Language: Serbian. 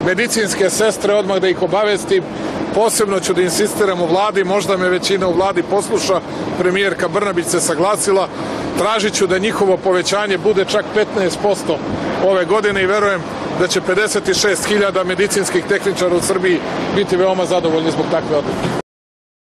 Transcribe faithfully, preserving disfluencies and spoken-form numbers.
Medicinske sestre, odmah da ih obavestim, posebno ću da insistiram u vladi, možda me većina u vladi posluša, premijerka Brnabić se saglasila, tražit ću da njihovo povećanje bude čak petnaest posto ove godine i verujem da će pedeset šest hiljada medicinskih tehničara u Srbiji biti veoma zadovoljni zbog takve odluke.